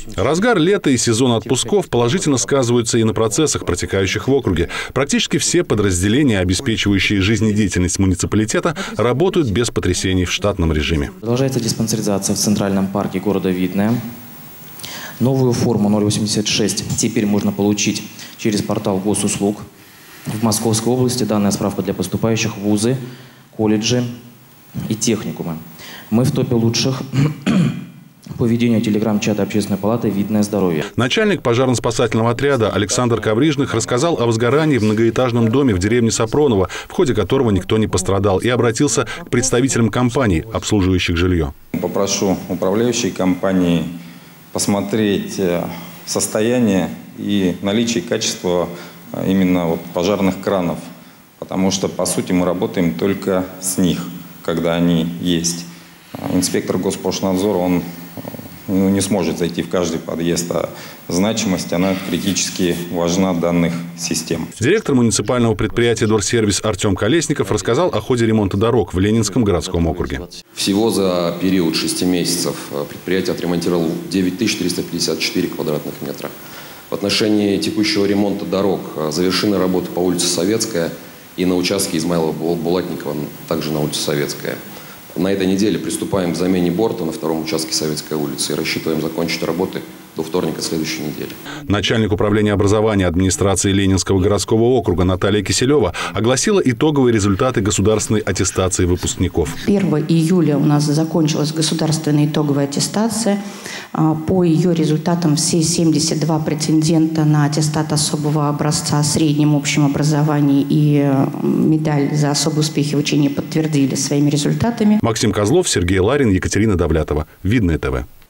Разгар лета и сезон отпусков положительно сказываются и на процессах, протекающих в округе. Практически все подразделения, обеспечивающие жизнедеятельность муниципалитета, работают без потрясений в штатном режиме. Продолжается диспансеризация в Центральном парке города Видное. Новую форму 086 теперь можно получить через портал госуслуг. В Московской области данная справка для поступающих в вузы, колледжи и техникумы. Мы в топе лучших по ведению телеграм-чата Общественной палаты «Видное здоровье». Начальник пожарно-спасательного отряда Александр Коврижных рассказал о возгорании в многоэтажном доме в деревне Сапроново, в ходе которого никто не пострадал, и обратился к представителям компаний, обслуживающих жилье. Попрошу управляющей компании посмотреть состояние и наличие и качество именно пожарных кранов, потому что, по сути, мы работаем только с них, когда они есть. Инспектор Госпошнадзора, он не сможет зайти в каждый подъезд, а значимость, она критически важна данных систем. Директор муниципального предприятия «Дорсервис» Артем Колесников рассказал о ходе ремонта дорог в Ленинском городском округе. Всего за период 6 месяцев предприятие отремонтировало 9354 квадратных метра. В отношении текущего ремонта дорог завершены работы по улице Советская и на участке Измайлова-Булатникова, также на улице Советская. На этой неделе приступаем к замене борта на втором участке Советской улицы и рассчитываем закончить работы до вторника следующей недели. Начальник управления образования администрации Ленинского городского округа Наталья Киселева огласила итоговые результаты государственной аттестации выпускников. 1 июля у нас закончилась государственная итоговая аттестация. По ее результатам все 72 претендента на аттестат особого образца о среднем общем образовании и медаль за особые успехи в учении подтвердили своими результатами. Максим Козлов, Сергей Ларин, Екатерина Давлятова. Видное ТВ.